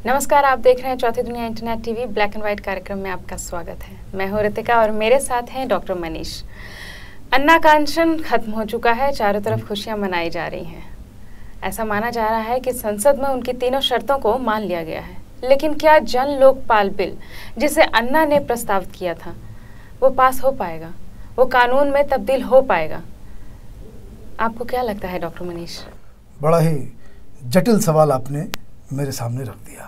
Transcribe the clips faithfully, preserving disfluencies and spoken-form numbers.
नमस्कार, आप देख रहे हैं चौथी दुनिया internet TV. Black and white कार्यक्रम में आपका स्वागत है। मैं हूं रितिका और मेरे साथ हैं डॉक्टर मनीष। अन्ना का अनशन खत्म हो चुका है, चारों तरफ खुशियां मनाई जा रही हैं। ऐसा माना जा रहा है कि संसद में उनकी तीनों शर्तों को मान लिया गया है। लेकिन क्या जन लोकपाल बिल, जिसे अन्ना ने प्रस्तावित किया था, वो पास हो पाएगा? वो कानून में तब्दील हो पाएगा? आपको क्या लगता है डॉक्टर मनीष? बड़ा ही जटिल सवाल आपने मेरे सामने रख दिया।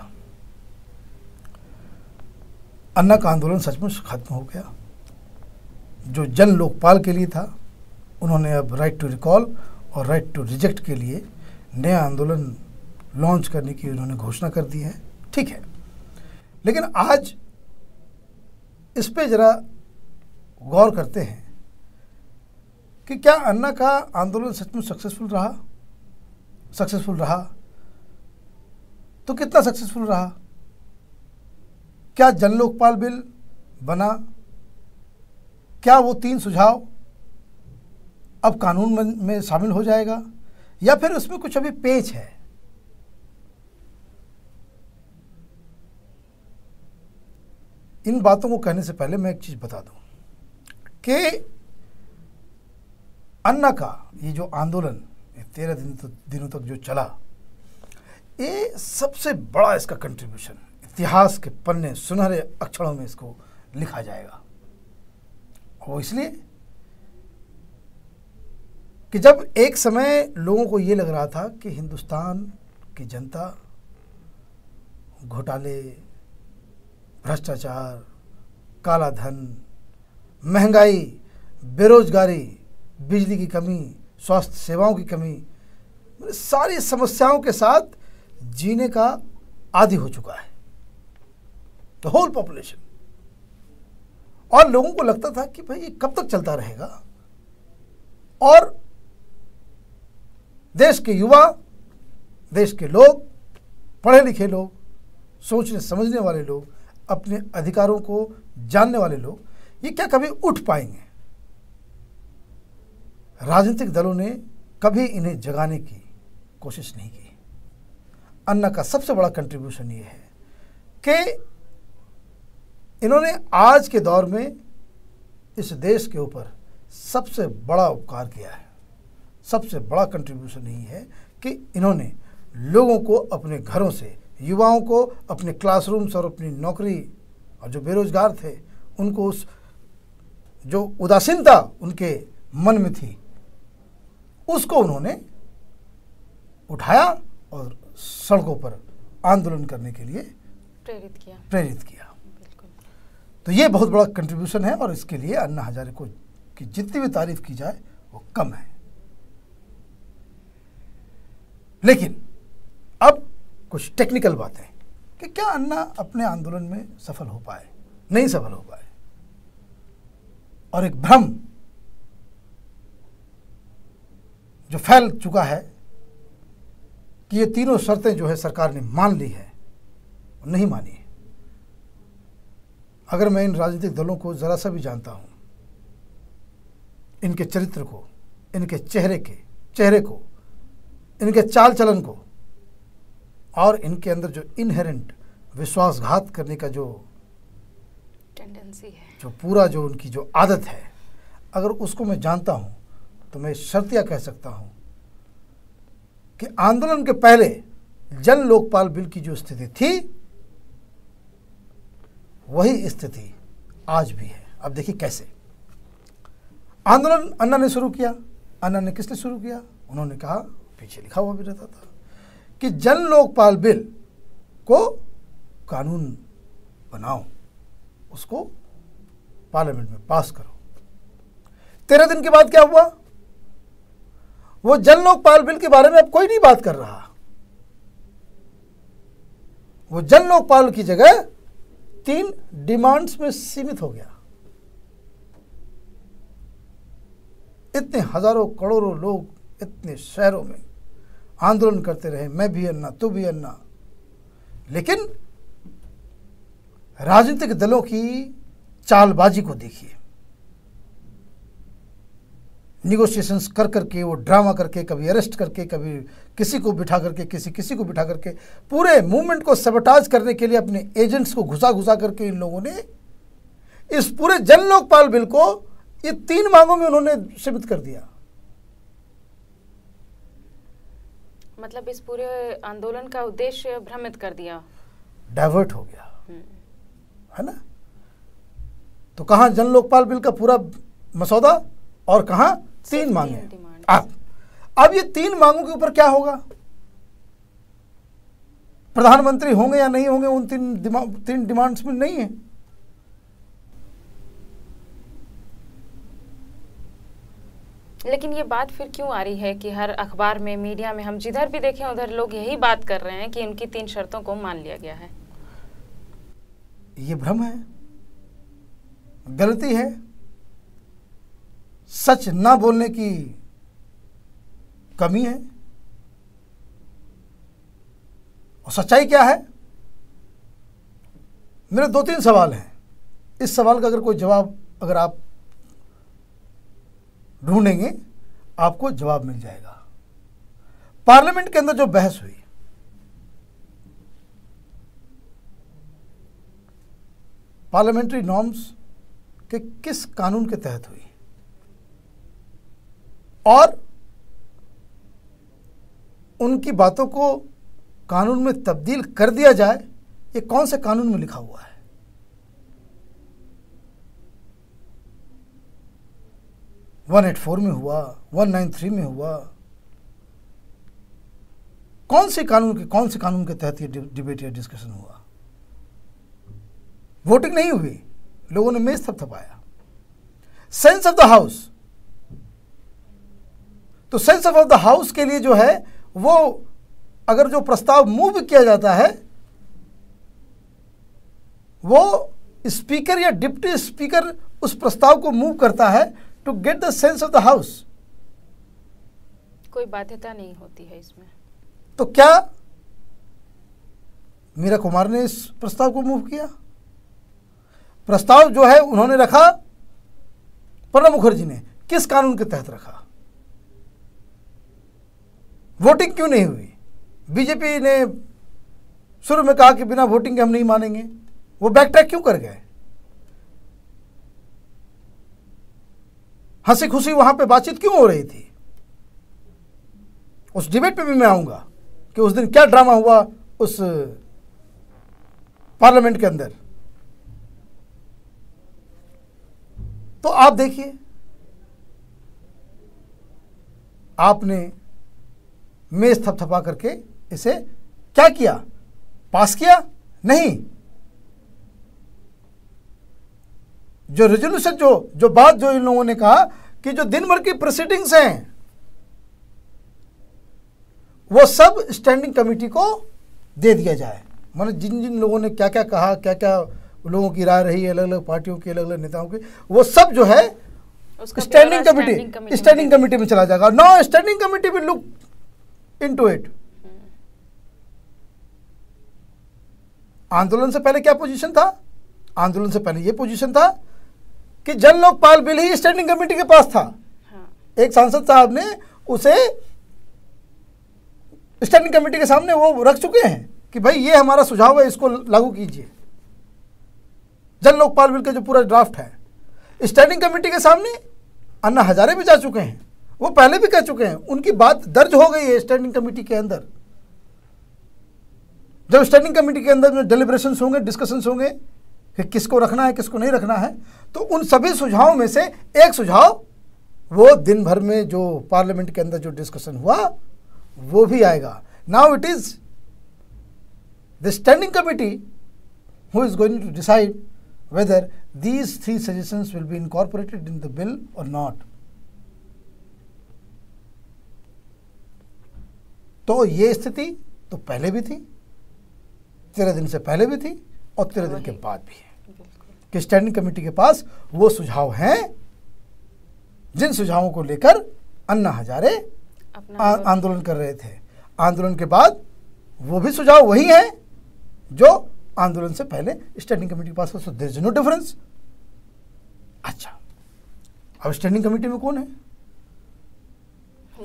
अन्ना का आंदोलन सचमुच खत्म हो गया। जो जन लोकपाल के लिए था, उन्होंने अब राइट टू रिकॉल और राइट टू रिजेक्ट के लिए नया आंदोलन लॉन्च करने की उन्होंने घोषणा कर दी है। ठीक है, लेकिन आज इस पे जरा गौर करते हैं कि क्या अन्ना का आंदोलन सचमुच सक्सेसफुल रहा? सक्सेसफुल रहा तो कितना सक्सेसफुल रहा? क्या जन लोकपाल बिल बना? क्या वो तीन सुझाव अब कानून में शामिल हो जाएगा, या फिर उसमें कुछ अभी पेच है? इन बातों को कहने से पहले मैं एक चीज बता दूं कि अन्ना का ये जो आंदोलन तेरह दिन तो, दिनों तक जो चला, ये सबसे बड़ा इसका कंट्रीब्यूशन इतिहास के पन्ने सुनहरे अक्षरों में इसको लिखा जाएगा। वो इसलिए कि जब एक समय लोगों को ये लग रहा था कि हिंदुस्तान की जनता घोटाले, भ्रष्टाचार, काला धन, महंगाई, बेरोजगारी, बिजली की कमी, स्वास्थ्य सेवाओं की कमी, सारी समस्याओं के साथ जीने का आदी हो चुका है द होल पॉपुलेशन। और लोगों को लगता था कि भाई ये कब तक चलता रहेगा, और देश के युवा, देश के लोग, पढ़े लिखे लोग, सोचने समझने वाले लोग, अपने अधिकारों को जानने वाले लोग, ये क्या कभी उठ पाएंगे? राजनीतिक दलों ने कभी इन्हें जगाने की कोशिश नहीं की। अन्ना का सबसे बड़ा कंट्रीब्यूशन ये है कि इन्होंने आज के दौर में इस देश के ऊपर सबसे बड़ा उपकार किया है। सबसे बड़ा कंट्रीब्यूशन यही है कि इन्होंने लोगों को अपने घरों से, युवाओं को अपने क्लासरूम्स और अपनी नौकरी, और जो बेरोजगार थे उनको उस जो उदासीनता उनके मन में थी, उसको उन्होंने उठाया और सड़कों पर आंदोलन करने के लिए प्रेरित किया प्रेरित किया बिल्कुल। तो ये बहुत बड़ा कंट्रीब्यूशन है, और इसके लिए अन्ना हजारे को की जितनी भी तारीफ की जाए वो कम है। लेकिन अब कुछ टेक्निकल बातें कि क्या अन्ना अपने आंदोलन में सफल हो पाए, नहीं सफल हो पाए। और एक भ्रम जो फैल चुका है कि ये तीनों शर्तें जो है सरकार ने मान ली है, नहीं मानी है। अगर मैं इन राजनीतिक दलों को जरा सा भी जानता हूं, इनके चरित्र को, इनके चेहरे के चेहरे को, इनके चाल चलन को, और इनके अंदर जो इनहेरेंट विश्वासघात करने का जो टेंडेंसी है, जो पूरा जो उनकी जो आदत है, अगर उसको मैं जानता हूं तो मैं शर्तिया कह सकता हूं कि आंदोलन के पहले जन लोकपाल बिल की जो स्थिति थी, वही स्थिति आज भी है। अब देखिए कैसे आंदोलन अन्ना ने शुरू किया। अन्ना ने किसने शुरू किया? उन्होंने कहा, पीछे लिखा हुआ भी रहता था कि जन लोकपाल बिल को कानून बनाओ, उसको पार्लियामेंट में पास करो। तेरह दिन के बाद क्या हुआ? वो जन लोकपाल बिल के बारे में अब कोई नहीं बात कर रहा। वो जन लोकपाल की जगह तीन डिमांड्स में सीमित हो गया। इतने हजारों करोड़ों लोग इतने शहरों में आंदोलन करते रहे, मैं भी अन्ना, तू भी अन्ना, लेकिन राजनीतिक दलों की चालबाजी को देखिए। निगोशिएशंस कर करके, वो ड्रामा करके, कभी अरेस्ट करके, कभी किसी को बिठा करके, किसी किसी को बिठा करके, पूरे मूवमेंट को सबटाज करने के लिए अपने एजेंट्स को घुसा घुसा करके इन लोगों ने इस पूरे जन लोकपाल बिल को ये तीन मांगों में उन्होंने सीमित कर दिया। मतलब इस पूरे आंदोलन का उद्देश्य भ्रमित कर दिया, डाइवर्ट हो गया, है ना। तो कहाँ जन लोकपाल बिल का पूरा मसौदा और कहाँ तीन मांगे। अब अब ये तीन मांगों के ऊपर क्या होगा, प्रधानमंत्री होंगे या नहीं होंगे, उन तीन डिमांड तीन डिमांड्स में नहीं है। लेकिन ये बात फिर क्यों आ रही है कि हर अखबार में, मीडिया में, हम जिधर भी देखें उधर लोग यही बात कर रहे हैं कि इनकी तीन शर्तों को मान लिया गया है। ये भ्रम है, गलती है, सच ना बोलने की कमी है। और सच्चाई क्या है? मेरे दो तीन सवाल हैं। इस सवाल का अगर कोई जवाब अगर आप ढूंढेंगे आपको जवाब मिल जाएगा। पार्लियामेंट के अंदर जो बहस हुई, पार्लियामेंट्री नॉर्म्स के किस कानून के तहत हुई और उनकी बातों को कानून में तब्दील कर दिया जाए, ये कौन से कानून में लिखा हुआ है? वन एट फोर में हुआ, वन नाइन थ्री में हुआ, कौन से कानून के कौन से कानून के तहत ये डिबेट या डिस्कशन हुआ? वोटिंग नहीं हुई, लोगों ने मेज थपथपाया। सेंस ऑफ द हाउस, तो सेंस ऑफ द हाउस के लिए जो है वो अगर जो प्रस्ताव मूव किया जाता है वो स्पीकर या डिप्टी स्पीकर उस प्रस्ताव को मूव करता है to get the sense of the house. कोई बाध्यता नहीं होती है इसमें। तो क्या मीरा कुमार ने इस प्रस्ताव को मूव किया? प्रस्ताव जो है उन्होंने रखा, प्रणब मुखर्जी ने किस कानून के तहत रखा? वोटिंग क्यों नहीं हुई? बीजेपी ने शुरू में कहा कि बिना वोटिंग के हम नहीं मानेंगे, वो बैक ट्रैक क्यों कर गए? हंसी खुशी वहां पे बातचीत क्यों हो रही थी? उस डिबेट पे भी मैं आऊंगा कि उस दिन क्या ड्रामा हुआ उस पार्लियामेंट के अंदर। तो आप देखिए, आपने मेज थपथपा करके इसे क्या किया? पास किया? नहीं। जो रेजोल्यूशन जो जो बात जो इन लोगों ने कहा कि जो दिन भर की प्रोसीडिंग्स हैं वो सब स्टैंडिंग कमेटी को दे दिया जाए। मतलब जिन जिन लोगों ने क्या क्या कहा, क्या क्या लोगों की राय रही, अलग अलग पार्टियों की, अलग अलग नेताओं की, वो सब जो है स्टैंडिंग कमेटी स्टैंडिंग कमेटी में चला जाएगा। No standing committee will look into it. आंदोलन से पहले क्या पोजीशन था? आंदोलन से पहले ये पोजीशन था कि जन लोकपाल बिल ही स्टैंडिंग कमेटी के पास था। हाँ। एक सांसद साहब ने उसे स्टैंडिंग कमेटी के सामने वो रख चुके हैं कि भाई ये हमारा सुझाव है, इसको लागू कीजिए। जन लोकपाल बिल का जो पूरा ड्राफ्ट है स्टैंडिंग कमेटी के सामने अन्ना हजारे भी जा चुके हैं, वो पहले भी कह चुके हैं, उनकी बात दर्ज हो गई है स्टैंडिंग कमेटी के अंदर। जब स्टैंडिंग कमेटी के अंदर में डेलिब्रेशंस होंगे, डिस्कशंस होंगे कि किसको रखना है, किसको नहीं रखना है, तो उन सभी सुझावों में से एक सुझाव वो दिन भर में जो पार्लियामेंट के अंदर जो डिस्कशन हुआ वो भी आएगा। Now it is the standing committee who is going to decide whether these three suggestions will be incorporated in the bill or not. तो ये स्थिति तो पहले भी थी, तेरह दिन से पहले भी थी और तेरह दिन के बाद भी है कि स्टैंडिंग कमेटी के पास वो सुझाव हैं जिन सुझावों को लेकर अन्ना हजारे आंदोलन कर रहे थे। आंदोलन के बाद वो भी सुझाव वही हैं जो आंदोलन से पहले स्टैंडिंग कमेटी के पास। So there is no difference. अच्छा, अब स्टैंडिंग कमेटी में कौन है?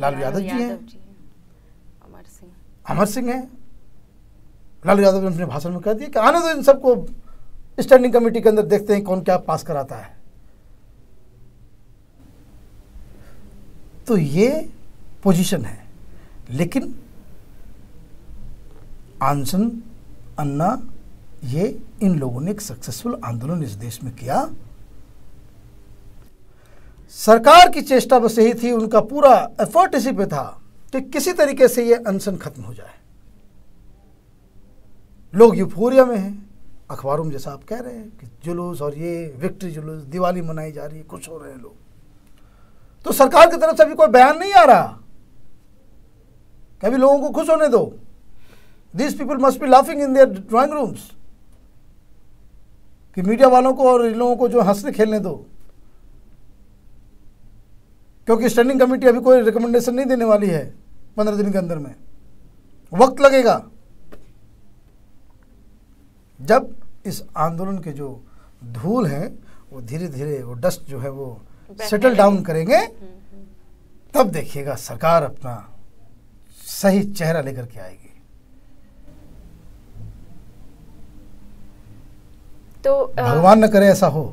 लालू यादव जी हैं, अमर सिंह अमर सिंह हैं। लालू यादव ने अपने भाषण में कह दिया कि आने दो इन सबको स्टैंडिंग कमेटी के अंदर, देखते हैं कौन क्या पास कराता है। तो ये पोजीशन है। लेकिन आंसन अन्ना, ये इन लोगों ने एक सक्सेसफुल आंदोलन इस देश में किया। सरकार की चेष्टा बस यही थी, उनका पूरा एफर्ट इसी पे था कि किसी तरीके से ये अनशन खत्म हो जाए। लोग यूफोरिया में हैं, अखबारों में जैसा आप कह रहे हैं कि जुलूस और ये विक्ट्री जुलूस, दिवाली मनाई जा रही है, खुश हो रहे हैं लोग। तो सरकार की तरफ से अभी कोई बयान नहीं आ रहा कि अभी लोगों को खुश होने दो। These people must be laughing in their drawing rooms, कि मीडिया वालों को और इन लोगों को जो हंसने खेलने दो, क्योंकि स्टैंडिंग कमेटी अभी कोई रिकमेंडेशन नहीं देने वाली है पंद्रह दिन के अंदर में, वक्त लगेगा। जब इस आंदोलन के जो धूल है वो धीरे धीरे, वो डस्ट जो है वो सेटल डाउन करेंगे, तब देखिएगा सरकार अपना सही चेहरा लेकर के आएगी। तो भगवान न करे ऐसा हो।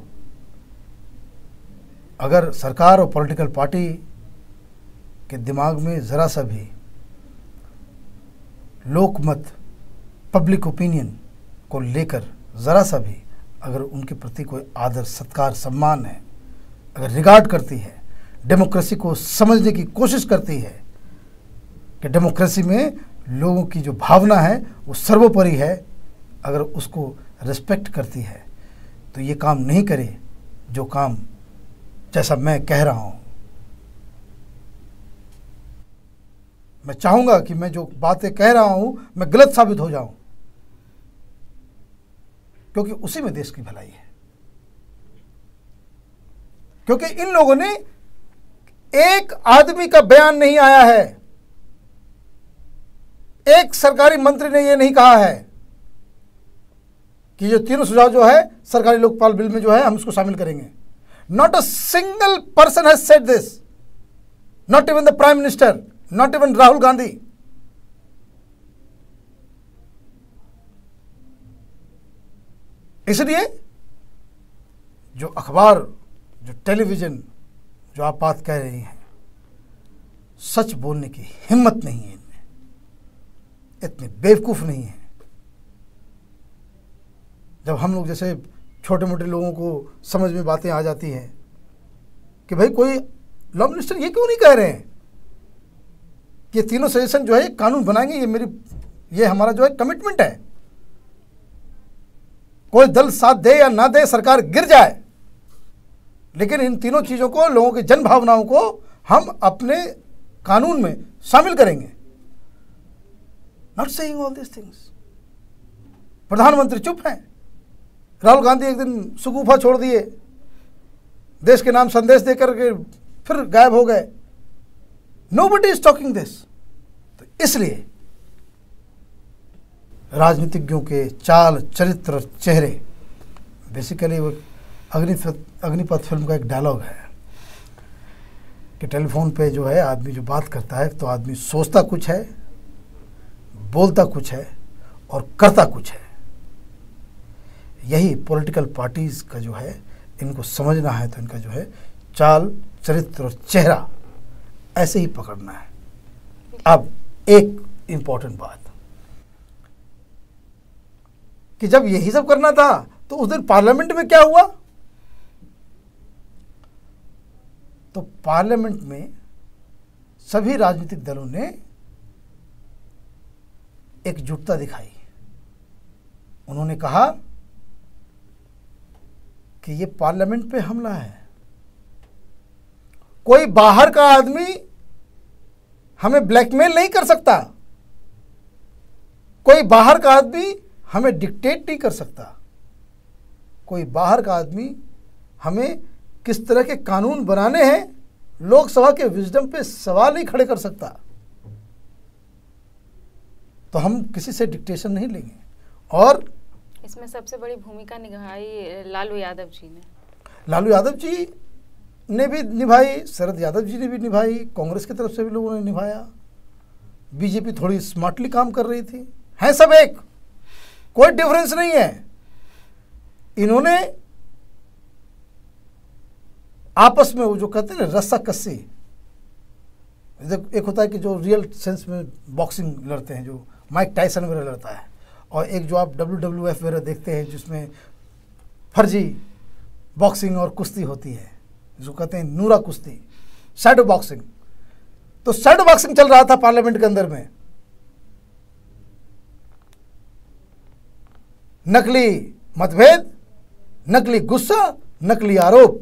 अगर सरकार और पॉलिटिकल पार्टी के दिमाग में ज़रा सा भी लोकमत, पब्लिक ओपिनियन को लेकर ज़रा सा भी अगर उनके प्रति कोई आदर, सत्कार, सम्मान है, अगर रिगार्ड करती है, डेमोक्रेसी को समझने की कोशिश करती है कि डेमोक्रेसी में लोगों की जो भावना है वो सर्वोपरि है, अगर उसको रिस्पेक्ट करती है, तो ये काम नहीं करे जो काम जैसा मैं कह रहा हूँ। मैं चाहूँगा कि मैं जो बातें कह रहा हूँ मैं गलत साबित हो जाऊँ, क्योंकि उसी में देश की भलाई है। क्योंकि इन लोगों ने, एक आदमी का बयान नहीं आया है, एक सरकारी मंत्री ने यह नहीं कहा है कि जो तीनों सुझाव जो है सरकारी लोकपाल बिल में जो है हम उसको शामिल करेंगे। Not a single person has said this, not even the prime minister, not even Rahul Gandhi. इसलिए जो अखबार, जो टेलीविजन, जो आप बात कह रही हैं, सच बोलने की हिम्मत नहीं है इनमें, इतने बेवकूफ नहीं है। जब हम लोग जैसे छोटे मोटे लोगों को समझ में बातें आ जाती हैं कि भाई कोई लॉ मिनिस्टर ये क्यों नहीं कह रहे हैं कि तीनों सजेशन जो है कानून बनाएंगे, ये मेरी, ये हमारा जो है कमिटमेंट है। कोई दल साथ दे या ना दे, सरकार गिर जाए, लेकिन इन तीनों चीज़ों को, लोगों की जन भावनाओं को हम अपने कानून में शामिल करेंगे। Not saying all this things. प्रधानमंत्री चुप हैं। राहुल गांधी एक दिन सुगूफा छोड़ दिए, देश के नाम संदेश देकर के फिर गायब हो गए। Nobody is talking this. तो इसलिए राजनीतिज्ञों के चाल, चरित्र, चेहरे, बेसिकली वो अग्निपथ अग्निपथ फिल्म का एक डायलॉग है कि टेलीफोन पे जो है आदमी जो बात करता है तो आदमी सोचता कुछ है, बोलता कुछ है और करता कुछ है। यही पॉलिटिकल पार्टीज़ का जो है, इनको समझना है तो इनका जो है चाल, चरित्र और चेहरा ऐसे ही पकड़ना है। अब एक इम्पॉर्टेंट बात कि जब यही सब करना था तो उस दिन पार्लियामेंट में क्या हुआ? तो पार्लियामेंट में सभी राजनीतिक दलों ने एकजुटता दिखाई। उन्होंने कहा कि ये पार्लियामेंट पे हमला है, कोई बाहर का आदमी हमें ब्लैकमेल नहीं कर सकता, कोई बाहर का आदमी हमें डिक्टेट नहीं कर सकता, कोई बाहर का आदमी हमें किस तरह के कानून बनाने हैं, लोकसभा के विजडम पे सवाल नहीं खड़े कर सकता। तो हम किसी से डिक्टेशन नहीं लेंगे। और इसमें सबसे बड़ी भूमिका निभाई लालू यादव जी ने। लालू यादव जी ने भी निभाई, शरद यादव जी ने भी निभाई, कांग्रेस की तरफ से भी लोगों ने निभाया, बीजेपी थोड़ी स्मार्टली काम कर रही थी, है सब एक, कोई डिफरेंस नहीं है। इन्होंने आपस में वो जो कहते हैं ना रस्सा कस्सी, एक होता है कि जो रियल सेंस में बॉक्सिंग लड़ते हैं, जो माइक टाइसन वगैरह लड़ता है, और एक जो आप डब्ल्यू डब्ल्यू एफ वगैरह देखते हैं जिसमें फर्जी बॉक्सिंग और कुश्ती होती है, जो कहते हैं नूरा कुश्ती, शैडो बॉक्सिंग। तो शैडो बॉक्सिंग चल रहा था पार्लियामेंट के अंदर में, नकली मतभेद, नकली गुस्सा, नकली आरोप।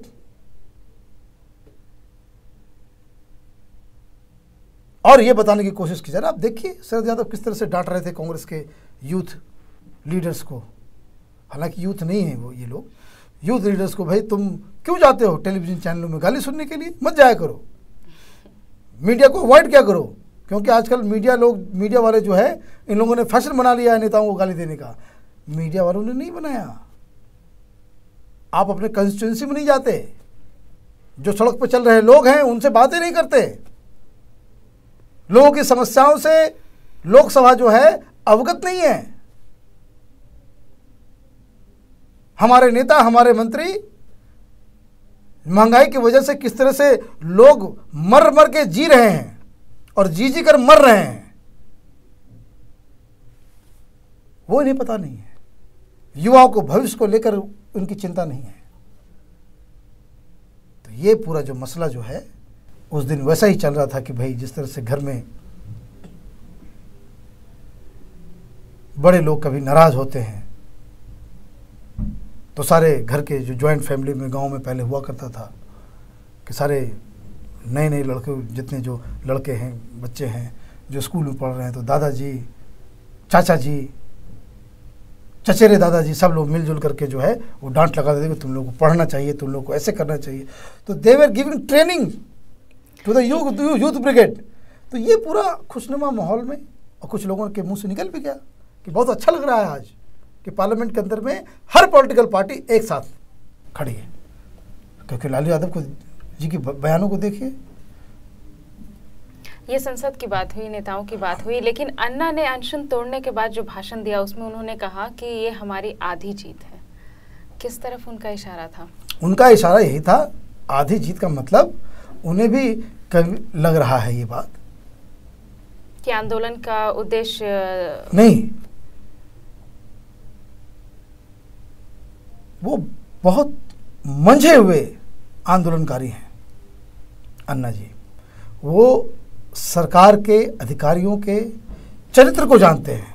और ये बताने की कोशिश की जा रही है। आप देखिए शरद यादव किस तरह से डांट रहे थे कांग्रेस के यूथ लीडर्स को, हालांकि यूथ नहीं है वो, ये लोग यूथ लीडर्स को, भाई तुम क्यों जाते हो टेलीविजन चैनलों में गाली सुनने के लिए, मत जाया करो, मीडिया को अवॉइड क्या करो, क्योंकि आजकल मीडिया लोग मीडिया वाले जो है, इन लोगों ने फैशन बना लिया है नेताओं को गाली देने का। मीडिया वालों ने नहीं बनाया, आप अपने कंस्टिट्यूंसी में नहीं जाते, जो सड़क पर चल रहे लोग हैं उनसे बातें नहीं करते, लोगों की समस्याओं से लोकसभा जो है अवगत नहीं है। हमारे नेता, हमारे मंत्री महंगाई की वजह से किस तरह से लोग मर मर के जी रहे हैं और जी जी कर मर रहे हैं, वो इन्हें पता नहीं है। युवाओं को भविष्य को लेकर उनकी चिंता नहीं है। तो ये पूरा जो मसला जो है उस दिन वैसा ही चल रहा था कि भाई जिस तरह से घर में बड़े लोग कभी नाराज होते हैं, तो सारे घर के जो जॉइंट फैमिली में गांव में पहले हुआ करता था कि सारे नए नए लड़के, जितने जो लड़के हैं, बच्चे हैं जो स्कूल में पढ़ रहे हैं, तो दादाजी, चाचा जी, चचेरे दादाजी सब लोग मिलजुल करके जो है वो डांट लगा देते कि तुम लोगों को पढ़ना चाहिए, तुम लोगों को ऐसे करना चाहिए। तो they were giving training to the youth youth brigade. तो ये पूरा खुशनुमा माहौल में, और कुछ लोगों के मुंह से निकल भी गया कि बहुत अच्छा लग रहा है आज कि पार्लियामेंट के अंदर में हर पॉलिटिकल पार्टी एक साथ खड़ी है। क्योंकि लालू यादव को जी की बयानों को देखिए, ये संसद की बात हुई, नेताओं की बात हुई, लेकिन अन्ना ने अनशन तोड़ने के बाद जो भाषण दिया उसमें उन्होंने कहा कि ये हमारी आधी जीत है। किस तरफ उनका इशारा था? उनका इशारा यही था, आधी जीत का मतलब उन्हें भी कभी लग रहा है ये बात कि आंदोलन का उद्देश्य नहीं, वो बहुत मंझे हुए आंदोलनकारी हैं अन्ना जी। वो सरकार के अधिकारियों के चरित्र को जानते हैं।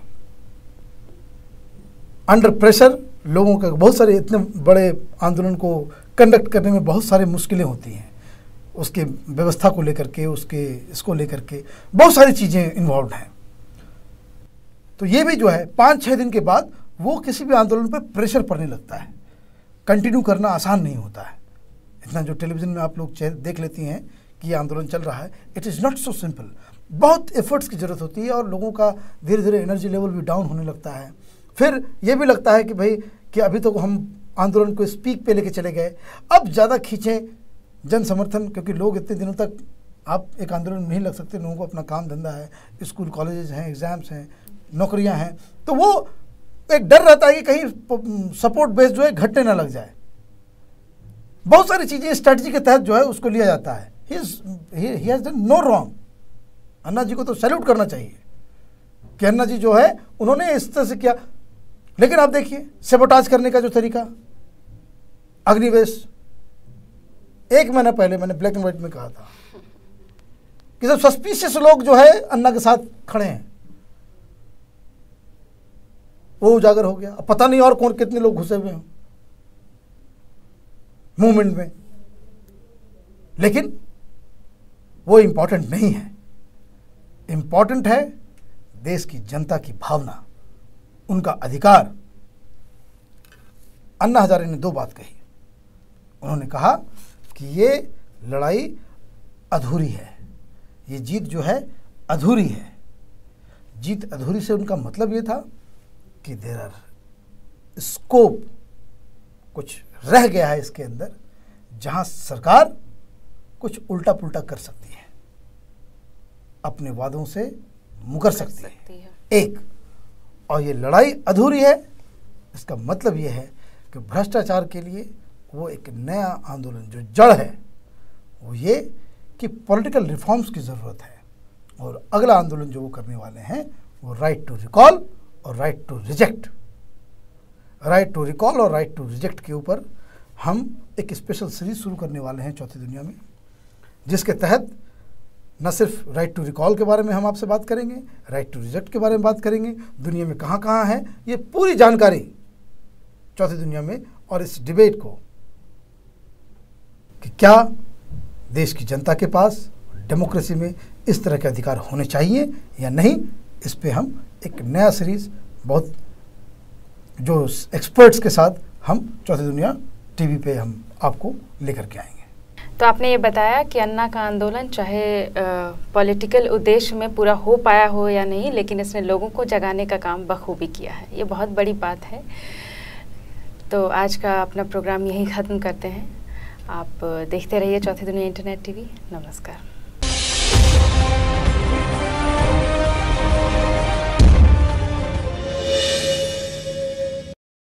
अंडर प्रेशर लोगों के बहुत सारे, इतने बड़े आंदोलन को कंडक्ट करने में बहुत सारी मुश्किलें होती हैं, उसके व्यवस्था को लेकर के, उसके इसको लेकर के बहुत सारी चीज़ें इन्वॉल्व हैं। तो ये भी जो है पाँच छः दिन के बाद वो किसी भी आंदोलन पर प्रेशर पड़ने लगता है, कंटिन्यू करना आसान नहीं होता है। इतना जो टेलीविज़न में आप लोग देख लेती हैं कि ये आंदोलन चल रहा है, it is not so simple, बहुत एफर्ट्स की ज़रूरत होती है और लोगों का धीरे धीरे एनर्जी लेवल भी डाउन होने लगता है। फिर ये भी लगता है कि भाई कि अभी तो हम आंदोलन को स्पीक पे लेके चले गए, अब ज़्यादा खींचें जन समर्थन, क्योंकि लोग इतने दिनों तक आप एक आंदोलन में नहीं लग सकते, लोगों को अपना काम धंधा है, स्कूल कॉलेजेस हैं, एग्ज़ाम्स हैं, नौकरियां हैं, तो वो एक डर रहता है कि कहीं सपोर्ट बेस जो है घटने ना लग जाए। बहुत सारी चीज़ें स्ट्रेटजी के तहत जो है उसको लिया जाता है। He has done no wrong. Anna ji को तो सैल्यूट करना चाहिए कि अन्ना जी जो है उन्होंने इस तरह से किया। लेकिन आप देखिए सेबोटाज करने का जो तरीका, अग्निवेश, एक महीना पहले मैंने ब्लैक एंड व्हाइट में कहा था कि सब सस्पिशियस लोग जो है अन्ना के साथ खड़े हैं, वो उजागर हो गया। अब पता नहीं और कौन कितने लोग घुसे हुए हैं मूवमेंट में, लेकिन वो इंपॉर्टेंट नहीं है। इंपॉर्टेंट है देश की जनता की भावना, उनका अधिकार। अन्ना हजारे ने दो बात कही। उन्होंने कहा कि ये लड़ाई अधूरी है, ये जीत जो है अधूरी है। जीत अधूरी से उनका मतलब ये था कि देयर आर स्कोप, कुछ रह गया है इसके अंदर, जहां सरकार कुछ उल्टा पुल्टा कर सकती है, अपने वादों से मुकर सकती, सकती है।, है एक, और ये लड़ाई अधूरी है। इसका मतलब ये है कि भ्रष्टाचार के लिए वो एक नया आंदोलन जो जड़ है वो ये कि पॉलिटिकल रिफॉर्म्स की ज़रूरत है, और अगला आंदोलन जो वो करने वाले हैं वो राइट टू रिकॉल और right to reject. Right to recall और राइट टू रिजेक्ट के ऊपर हम एक स्पेशल सीरीज शुरू करने वाले हैं चौथी दुनिया में, जिसके तहत न सिर्फ राइट टू रिकॉल के बारे में हम आपसे बात करेंगे, राइट टू रिजेक्ट के बारे में बात करेंगे, दुनिया में कहाँ कहाँ है ये पूरी जानकारी चौथी दुनिया में, और इस डिबेट को कि क्या देश की जनता के पास डेमोक्रेसी में इस तरह के अधिकार होने चाहिए या नहीं, इस पे हम एक नया सीरीज बहुत जो एक्सपर्ट्स के साथ हम चौथी दुनिया टीवी पे हम आपको लेकर के आएंगे। तो आपने ये बताया कि अन्ना का आंदोलन चाहे पॉलिटिकल उद्देश्य में पूरा हो पाया हो या नहीं, लेकिन इसने लोगों को जगाने का काम बखूबी किया है, ये बहुत बड़ी बात है। तो आज का अपना प्रोग्राम यहीं ख़त्म करते हैं। आप देखते रहिए चौथी दुनिया इंटरनेट टीवी। नमस्कार।